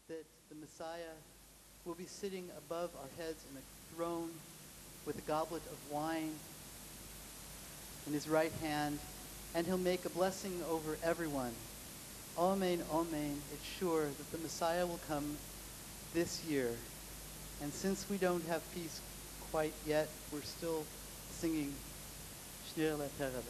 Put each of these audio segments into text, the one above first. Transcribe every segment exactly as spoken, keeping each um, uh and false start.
that the Messiah will be sitting above our heads in a throne with a goblet of wine in his right hand, and he'll make a blessing over everyone. Amen, amen. It's sure that the Messiah will come this year. And since we don't have peace quite yet, we're still singing Sh'nir LeTereve.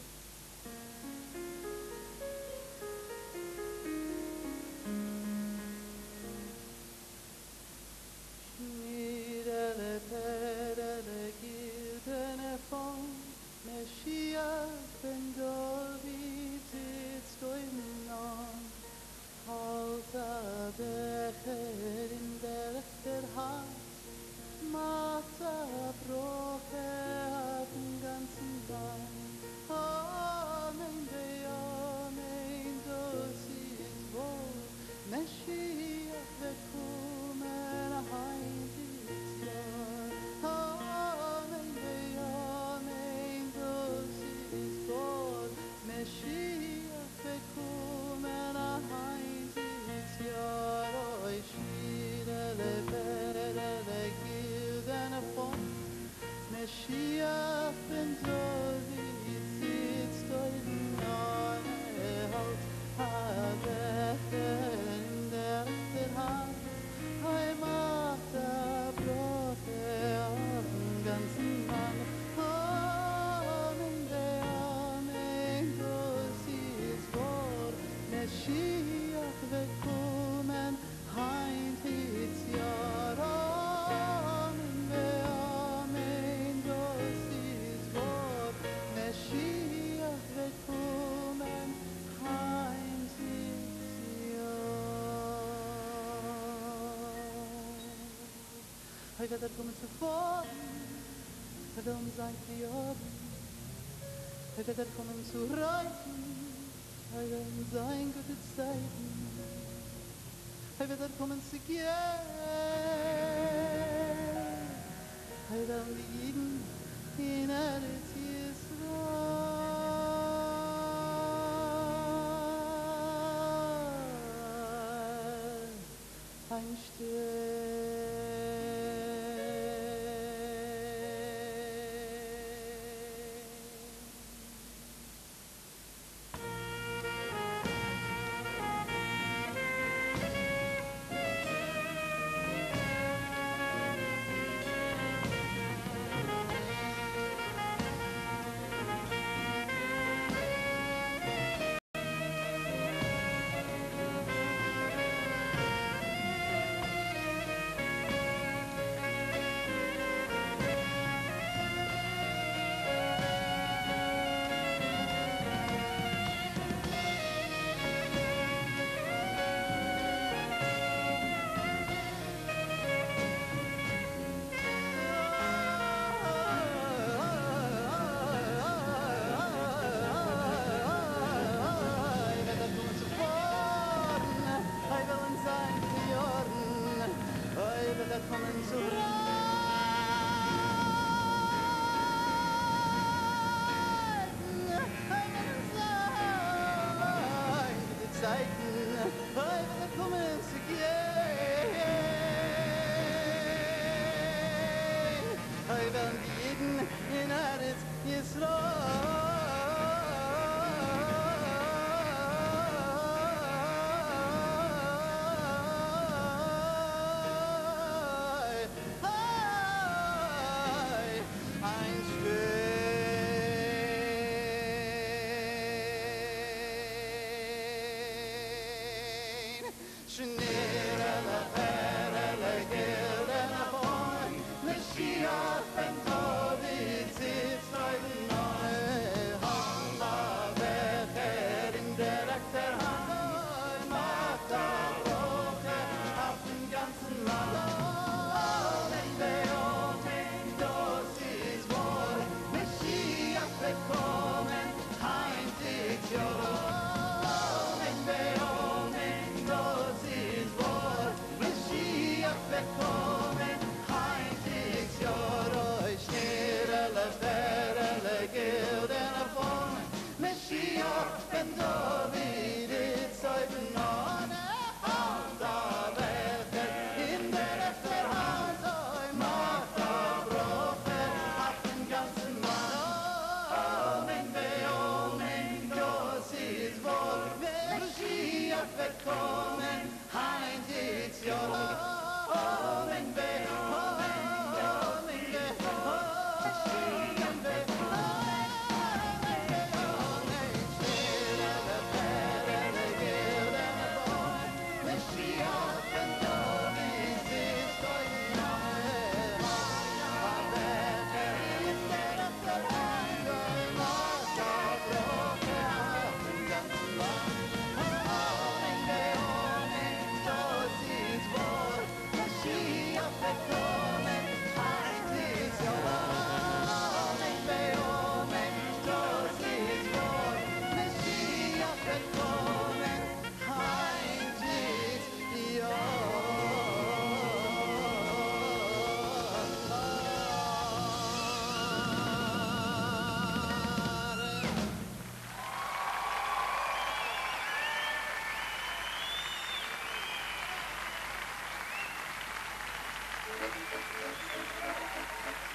Hij gaat er komen zuvor, hij wil me zijn verjoden. Hij gaat er komen zu reiten, hij wil me zijn gute Zeiten. Hij wird er komen zu gehen, hij wil liegen in Eretz Yisrael. Ein Stück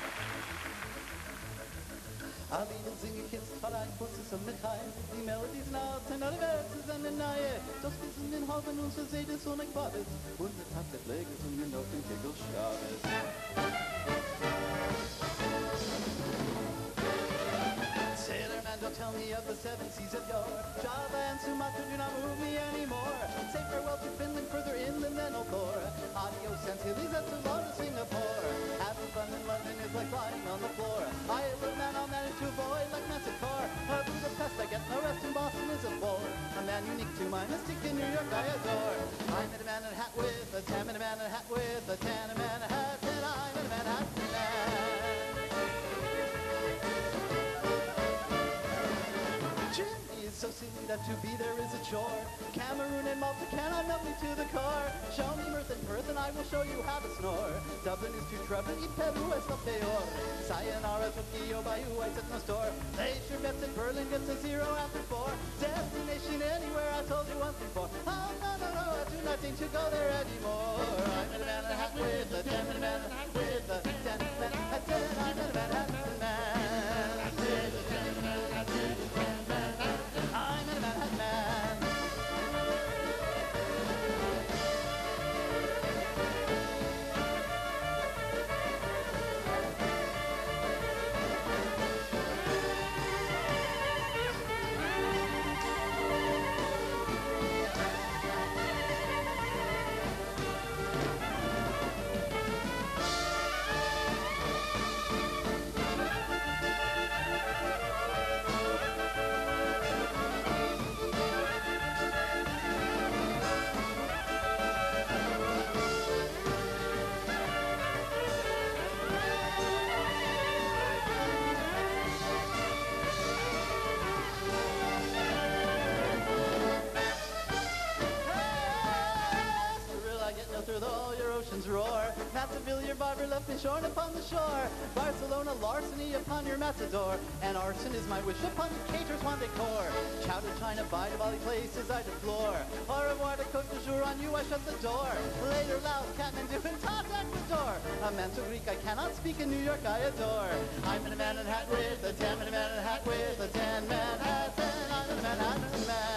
I'll even sing a kiss, but I put some Mitteil. Die Melodies laut sind alle Werte sind eine neue. Das wissen den Haufen und so seht es so nicht Qualis. Und es hat der Pflege zu mir noch den Kegel Schabes. Sailorman, don't tell me of the seven seas of yore. Java and Sumatra do not move me anymore. Say farewell to Finland, further inland than Othor. Adios Antilles, that's a lot of Singapore. Having fun in London is like flying on the floor. I will man, I'll manage to avoid like Massacre. Uh, Budapest, I get no rest, in Boston is a bore. A man unique to my mystic in New York I adore. I met a man in a hat with a tan, and a man in a hat with a tan, a man in a hat, and I met a Manhattan man. Jimmy is so silly that to be there is a chore. Cameroon and Malta cannot melt me to the core. Show me mirth and Perth and I will show you how to snore. Dublin is too troubling, y Peru es lo peor. Sayonara, Tokyo, Bayou, I set no store. Glacier bets in Berlin gets a zero after four. Destination anywhere, I told you once before. Oh, no, no, no, I do not think to go there anymore. I'm in a man in a hat with a tan, and a man in a hat with a tan, man, a tan, I'm in a Manhattan man. I'm in a Manhattan man. Roar. Mattaville, your barber left me shorn upon the shore. Barcelona, larceny upon your matador. And arson is my wish upon your caterers one decor. Chowder China, by the volley places I deplore. Au revoir, the Côte d'Azur, on you I shut the door. Later, Laos, Kathmandu, and Tot Ecuador. A man so Greek I cannot speak, in New York I adore. I'm in a man in a hat with a tan, and a man in a hat with a tan, Manhattan. I'm in a Manhattan man.